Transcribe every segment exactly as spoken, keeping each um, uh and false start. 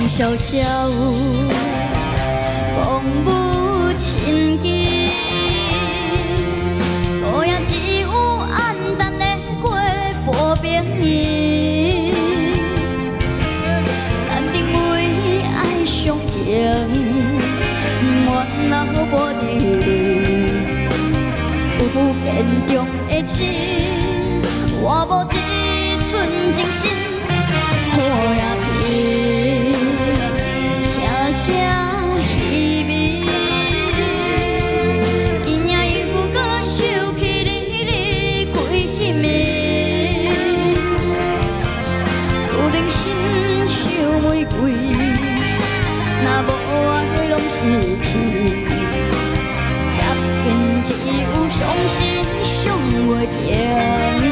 小小风舞亲近，孤影只有暗淡的过薄冰年，咱定为爱上情，我老无伫，有变中的情，我无一寸真心，好也听。 声稀微，今夜又搁想起你离开迄暝，有人心像玫瑰，若无爱拢是刺，接近只有伤心伤袂停。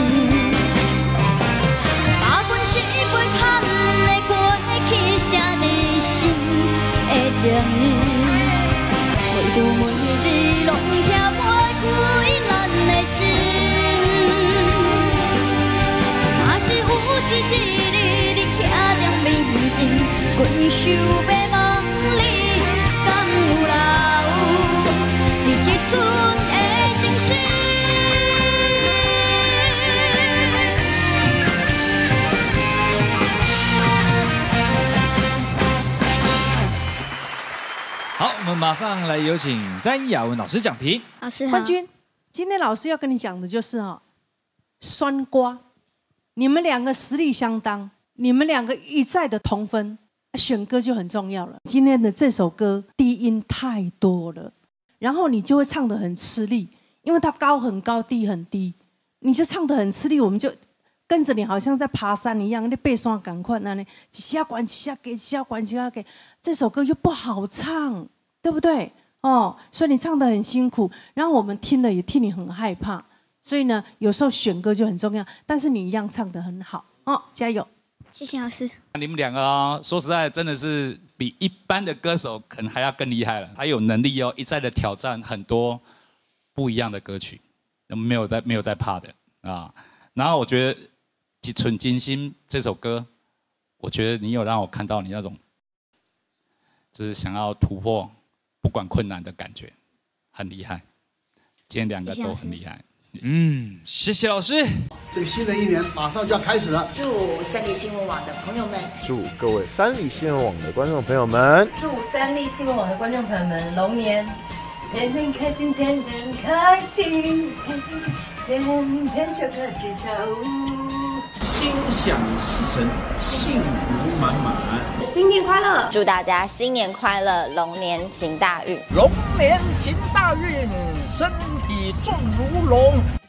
情意，每度每日拢听袂开咱的心，若是有一日你徛在面前，困守要望你，敢有留你一寸的真心？ 好，我们马上来有请詹雅雯老师讲评。 老师好， 冠军，今天老师要跟你讲的就是哈、哦，酸瓜，你们两个实力相当，你们两个一再的同分，选歌就很重要了。今天的这首歌低音太多了，然后你就会唱得很吃力，因为它高很高，低很低，你就唱得很吃力，我们就跟着你好像在爬山一样，你背山赶快那里几下关几下给，几下关几下给，这首歌又不好唱。 对不对？哦，所以你唱得很辛苦，然后我们听了也替你很害怕。所以呢，有时候选歌就很重要，但是你一样唱得很好哦，加油！ 谢谢老师。 你们两个哦，说实在，真的是比一般的歌手可能还要更厉害了。他有能力哦，一再的挑战很多不一样的歌曲，没有在没有在怕的啊。然后我觉得《几寸金心》这首歌，我觉得你有让我看到你那种，就是想要突破。 不管困难的感觉，很厉害。今天两个都很厉害。 嗯，谢谢老师。 这个新的一年马上就要开始了， 祝三立新闻网的朋友们， 祝各位三立新闻网的观众朋友们， 祝三立新闻网的观众朋友们龙年天天开心，天天开心，开心天天就可吉祥。 心想事成，幸福满满。 新年快乐！ 祝大家新年快乐，龙年行大运。 龙年行大运，身体壮如龙。